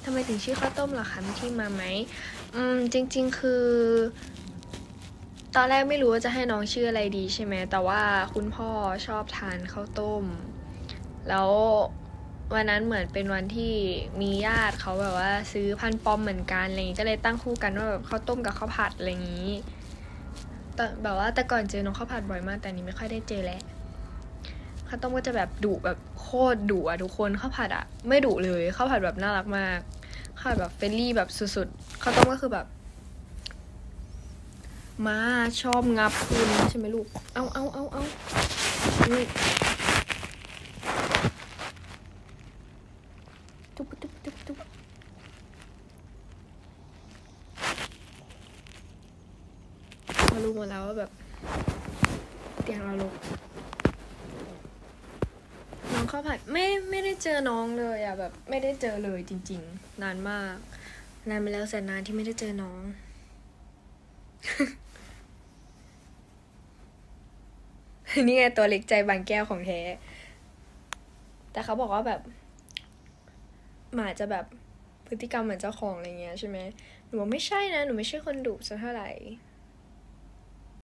ทำไมถึงชื่อข้าวต้มล่ะคะมีที่มาไหมจริงๆคือ ตอนแรกไม่รู้ว่าจะให้น้องชื่ออะไรดีใช่ไหมแต่ว่าคุณพ่อชอบทานข้าวต้มแล้ววันนั้นเหมือนเป็นวันที่มีญาติเขาแบบว่าซื้อพันปอมเหมือนกันอะไรอย่างงี้ก็เลยตั้งคู่กันว่าแบบข้าวต้มกับข้าวผัดอะไรอย่างงี้แต่แบบว่าแต่ก่อนเจอน้องข้าวผัดบ่อยมากแต่นี้ไม่ค่อยได้เจอแล้วข้าวต้มก็จะแบบดุแบบโคตรดุอะทุกคนข้าวผัดอะไม่ดุเลยข้าวผัดแบบน่ารักมากข้าวผัดแบบเฟรนลี่แบบสุดๆข้าวต้มก็คือแบบมาชอบงับคุณใช่ไหมลูกเอานี่ตุ๊บมารู้หมดแล้วว่าแบบเตียงเราลกน้องข้าวผัดไม่ได้เจอน้องเลยอะแบบไม่ได้เจอเลยจริงๆนานมากนานไปแล้วแสนนานที่ไม่ได้เจอน้องนี่ไงตัวเล็กใจบางแก้วของแท้แต่เขาบอกว่าแบบหมาจะแบบพฤติกรรมเหมือนเจ้าของอะไรเงี้ยใช่ไหมหนูว่าไม่ใช่นะหนูไม่ใช่คนดุสักเท่าไหร่